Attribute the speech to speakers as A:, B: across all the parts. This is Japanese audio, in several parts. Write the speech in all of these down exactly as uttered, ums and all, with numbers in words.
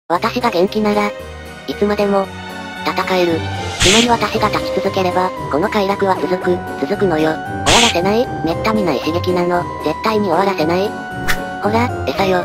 A: 私が元気なら、いつまでも、戦える。つまり私が立ち続ければ、この快楽は続く、続くのよ。終わらせない、めったにない刺激なの、絶対に終わらせない。ほら、餌よ。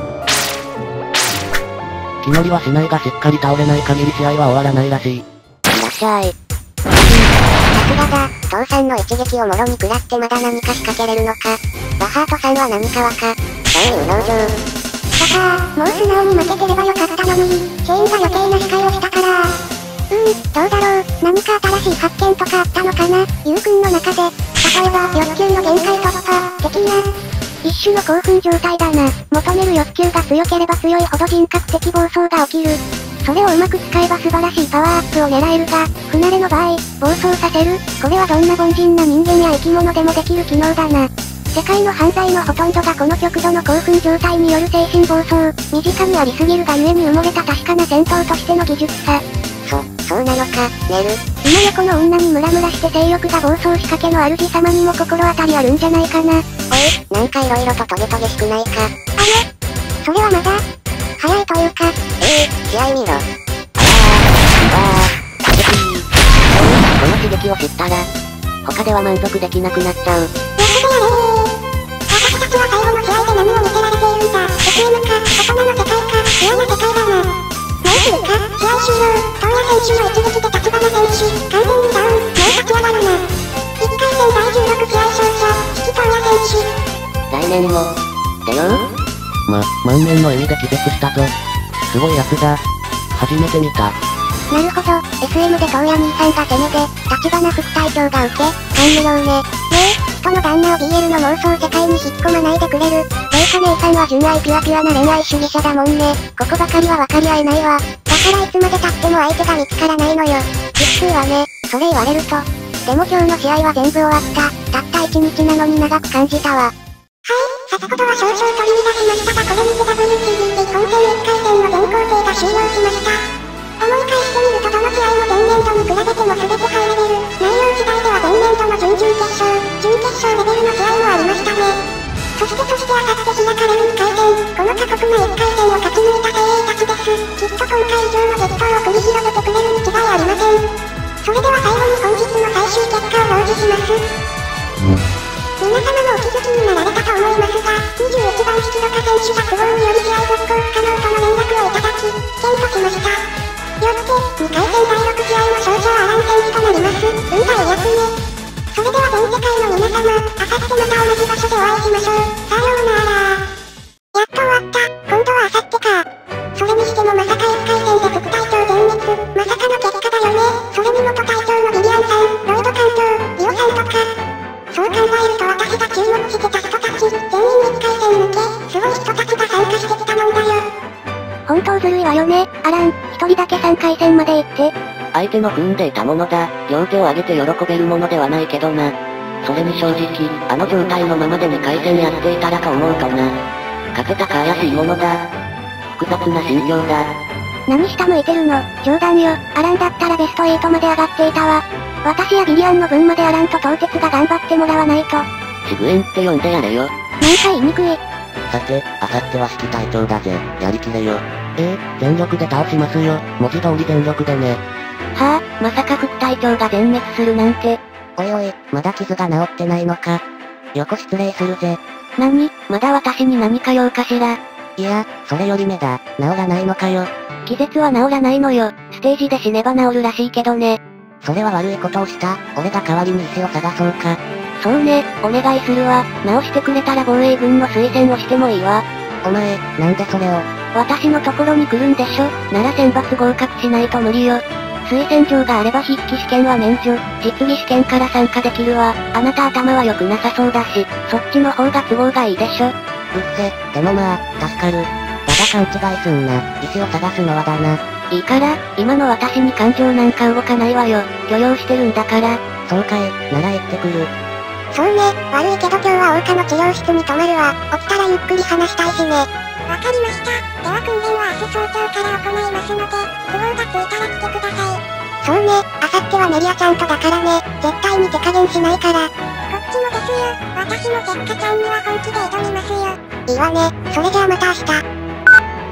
B: 気乗りはしないがしっかり倒れない限り試合は終わらないらしい。
A: いらっしゃい。
C: さすがだ、父さんの一撃をもろに食らってまだ何か仕掛けれるのか。バハートさんは何かわか。そういう農場。だから、もう素直に負けてればよかったのに、チェーンが余計な司会をしたから。うーん、どうだろう、何か新しい発見とかあったのかな、ゆうくんの中で。例えば、欲求の限界突破、的な。一種の興奮状態だな。求める欲求が強ければ強いほど人格的暴走が起きる。それをうまく使えば素晴らしいパワーアップを狙えるが、不慣れの場合、暴走させる。これはどんな凡人な人間や生き物でもできる機能だな。世界の犯罪のほとんどがこの極度の興奮状態による精神暴走。身近にありすぎるがゆえに埋もれた確かな戦闘としての技術さ。
A: そ、そうなのか、ネル。
C: 今横の女にムラムラして性欲が暴走しかけの主様にも心当たりあるんじゃないかな。おい、
A: なんか色々とトゲトゲしくないか。
C: あの、それはまだ、早いというか。
A: ええー、試合見ろ。ああ、わあ、激しい。おい、この刺激を知ったら、他では満足できなくなっちゃう。
C: やってやれー。私たちは最後の試合で何を見せられているんだ。エスエム か、大人の世界か、嫌な世界だな。もうすぐか、試合終了。東野選手の一撃で立花選手、完全にダウン。もう立ち上がるな。いっかい戦だいじゅうろく試合勝者、引き東野選手。
A: 来年も、出よう？
B: ま、万年の笑みで気絶したぞ。すごいやつだ。初めて見た。
C: なるほど、エスエム で東野兄さんが攻めで、立花副隊長が受け、感無量ね。ねえ、人の旦那を ビーエル の妄想世界に引っ込まないでくれる。レイカ姉さんは純愛ピュアピュアな恋愛主義者だもんね。ここばかりは分かり合えないわ。だからいつまで経っても相手が見つからないのよ。実数はね、それ言われると。でも今日の試合は全部終わった。たった一日なのに長く感じたわ。はい、片言は少々取り乱しましたがこれにて ダブリューティービー 本戦いっかい戦の全工程が終了しました。思い返してみるとどの試合も前年度に比べても全てハイレベル。内容次第では前年度の準々決勝、準決勝レベルの試合もありましたね。そしてそしてあさって開かれるいっかい戦、この過酷ないっかい戦を勝ち抜いた精鋭たちです。きっと今回以上の激闘を繰り広げてくれるに違いありません。それでは最後に本日の最終結果を表示します。皆様もお気づきになられたと思いますが、にじゅういちばん引き戸家選手が都合により試合続行不可能との連絡をいただき、棄権としました。よって、にかい戦だいろく試合の勝者はアラン選手となります。運がいいやつね。それでは全世界の皆様、あさってまた同じ場所でお会いしましょう。さようなら。やっと終わった。今度はあさってか。それにしてもまさかいっかい戦で副隊長全滅。まさかの結果だよね。それに元隊長のビビアンさん、ロイド艦長、イオさんとか。そう考えると私が注目してた人たち、全員いっかい戦向け、すごい人たちが参加してきたもんだよ。本当ずるいわよね、アラン、一人だけさんかい戦まで行って。
A: 相手の踏んでいたものだ。両手を上げて喜べるものではないけどな。それに正直、あの状態のままでにかい戦やっていたらと思うとな。勝てたか怪しいものだ。複雑な心境だ。
C: 何下向いてるの？冗談よ。アランだったらベストエイトまで上がっていたわ。私やビリアンの分までアランと東鉄が頑張ってもらわないと。
A: シグエンって呼んでやれよ。
C: なんか言いにくい。
B: さて、あさっては指揮隊長だぜ。やりきれよ。ええ、全力で倒しますよ。文字通り全力でね。
A: はあ、まさか副隊長が全滅するなんて。
B: おいおい、まだ傷が治ってないのか。横失礼するぜ。
A: 何、まだ私に何か用かしら。
B: いや、それより目だ。治らないのかよ。
A: 気絶は治らないのよ。ステージで死ねば治るらしいけどね。
B: それは悪いことをした。俺が代わりに石を探そうか。
A: そうね、お願いするわ。直してくれたら防衛軍の推薦をしてもいいわ。
B: お前、なんでそれを。
A: 私のところに来るんでしょ。なら選抜合格しないと無理よ。推薦状があれば筆記試験は免除、実技試験から参加できるわ。あなた頭は良くなさそうだし、そっちの方が都合がいいでしょ。うっ
B: せ、でもまあ、助かる。だが勘違いすんな。石を探すのはだな。
A: いいから、今の私に感情なんか動かないわよ。許容してるんだから。
B: そうかい、なら行ってくる。
C: そうね、悪いけど今日は桜花の治療室に泊まるわ。起きたらゆっくり話したいしね。わかりました。では訓練は明日早朝から行いますので、都合がついたら来てください。そうね、あさってはメリアちゃんとだからね。絶対に手加減しないから。こっちもですよ。私もせっかちゃんには本気で挑みますよ。いいわね、それじゃあまた明日。さ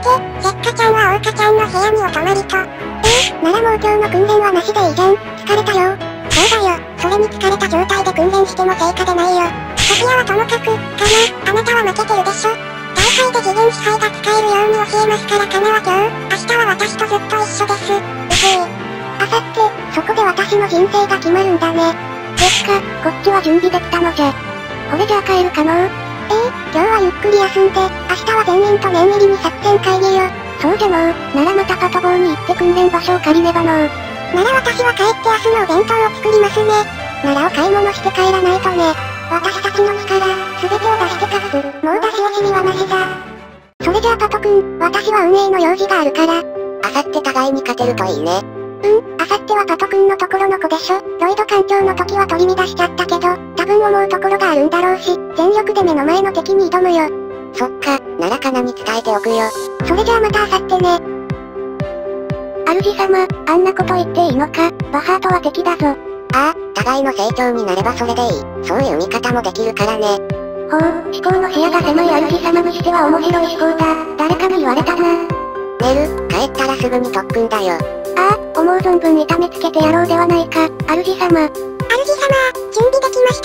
C: け、せっかちゃんは桜花ちゃんの部屋にお泊まりと。えー、ならもう今日の訓練はなしでいいじゃん。疲れたよ。そうだよ、それに疲れた状態で訓練しても成果出ないよ。ソフィアはともかく、かな、あなたは負けてるでしょ。大会で次元支配が使えるように教えますからかなは今日、明日は私とずっと一緒です。うへぇ。あさって、そこで私の人生が決まるんだね。そっか、こっちは準備できたのじゃ。これじゃあ帰るかのう。ええ、今日はゆっくり休んで、明日は全員と念入りに作戦会議よ。そうじゃのう、ならまたパトボーに行って訓練場所を借りねばのう。なら私は帰って明日のお弁当を作りますね。ならお買い物して帰らないとね。私たちの力、すべてを出して勝つ。もう出し惜しみはなしだ。それじゃあパトくん、私は運営の用事があるから。
A: あさって互いに勝てるといいね。
C: うん、あさってはパトくんのところの子でしょ。ロイド艦長の時は取り乱しちゃったけど、多分思うところがあるんだろうし、全力で目の前の敵に挑むよ。
A: そっか、ならかなに伝えておくよ。
C: それじゃあまたあさってね。
A: 主様、あんなこと言っていいのか、バハートは敵だぞ。ああ、互いの成長になればそれでいい。そういう見方もできるからね。
C: ほう、思考の視野が狭い主様にしては面白い思考だ。誰かに言われたな。
A: ネル、帰ったらすぐに特訓だよ。
C: ああ、思う存分痛めつけてやろうではないか、主様。主様、準備できました。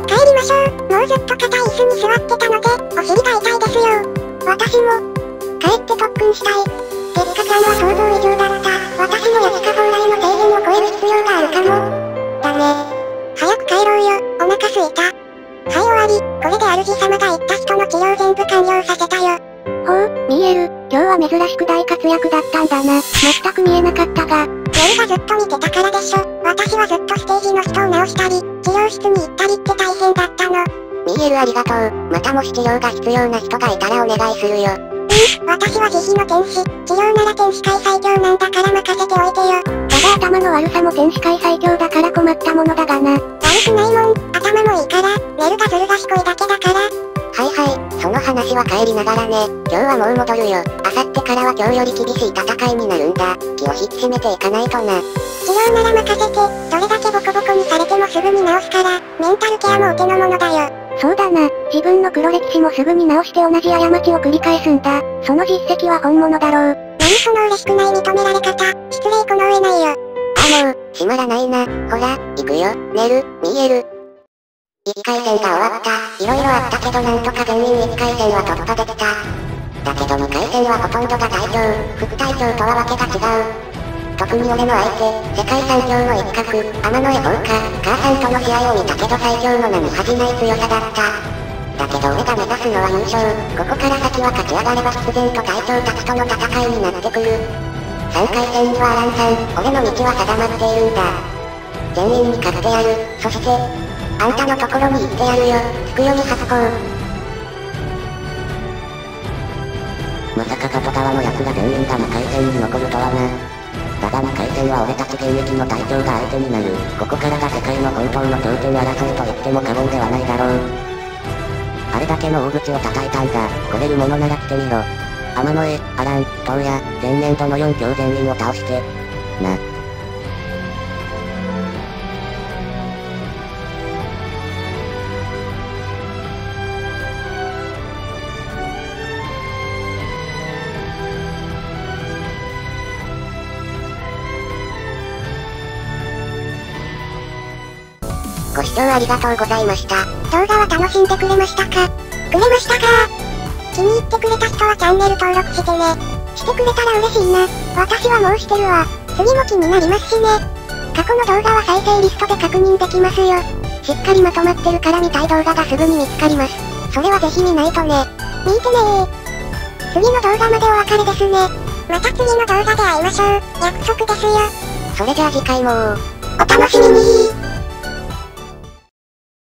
C: 帰りましょう。もうずっと硬い椅子に座ってたので、お尻が痛いですよ。私も、帰って特訓したい。結果感は想像以上だった。私も焼きか本来の底辺を超える必要があるかも。だね。早く帰ろうよ、お腹すいた。はい終わり、これで主様が言った人の治療全部完了させたよ。ほう、ミエル、今日は珍しく大活躍だったんだな。全く見えなかったが。夜がずっと見てたからでしょ。私はずっとステージの人を直したり、治療室に行ったりって大変だったの。
A: ミエルありがとう。またもし治療が必要な人がいたらお願いするよ。
C: うん、私は慈悲の天使。治療なら天使界最強なんだから任せておいてよ。ただ頭の悪さも天使界最強だから困ったものだがな。悪くないもん、頭もいいから、ネルがずる賢いだけだから。
A: はいはい、その話は帰りながらね。今日はもう戻るよ。あさってからは今日より厳しい戦いになるんだ。気を引き締めていかないとな。
C: 治療なら任せて、どれだけボコボコにされてもすぐに治すから、メンタルケアもお手の物だよ。そうだな、自分の黒歴史もすぐに直して同じ過ちを繰り返すんだ。その実績は本物だろう。何その嬉しくない認められ方、失礼この上ないよ。
A: あもう、閉まらないな。ほら、行くよ、ネル、見える。いっかい戦が終わった。いろいろあったけどなんとか全員いっかい戦は突破できた。だけどにかい戦はほとんどが隊長、副隊長とはわけが違う。特に俺の相手、世界最強の一角、天野江放火、母さんとの試合を見たけど最強の名に恥じない強さだった。だけど俺が目指すのは優勝。ここから先は勝ち上がれば必然と隊長たちとの戦いになってくる。さんかい戦にはアランさん、俺の道は定まっているんだ。全員に勝ってやる。そして、あんたのところに行ってやるよ。つくよに発行。
B: まさか加戸川の奴ら全員がにかい戦に残るとはな。だがにかい戦は俺たち現役の隊長が相手になる。ここからが世界の本当の頂点争いと言っても過言ではないだろう。あれだけの大口を叩いたんだ。来れるものなら来てみろ。天野江、アラン、東野、前年度のよん強全員を倒して、な。
A: ご視聴ありがとうございました。
C: 動画は楽しんでくれましたか？くれましたか？気に入ってくれた人はチャンネル登録してね。してくれたら嬉しいな。私はもうしてるわ。次も気になりますしね。過去の動画は再生リストで確認できますよ。しっかりまとまってるから見たい動画がすぐに見つかります。それはぜひ見ないとね。見てねー。次の動画までお別れですね。また次の動画で会いましょう。約束ですよ。
A: それじゃあ次回も
C: お楽しみにー。